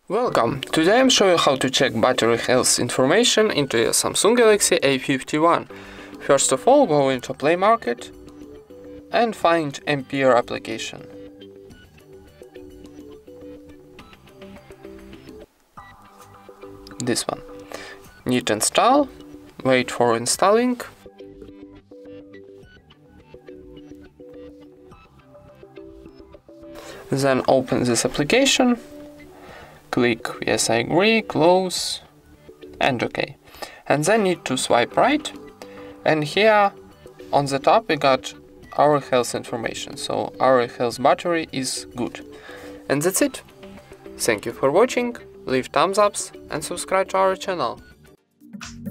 Welcome! Today I'm showing you how to check battery health information into a Samsung Galaxy A51. First of all, go into Play Market and find Ampere application. This one. Need to install, wait for installing. Then open this application. Click yes, I agree, close, and OK. And then need to swipe right, and here on the top we got our health information, so our health battery is good. And that's it. Thank you for watching, leave thumbs ups and subscribe to our channel.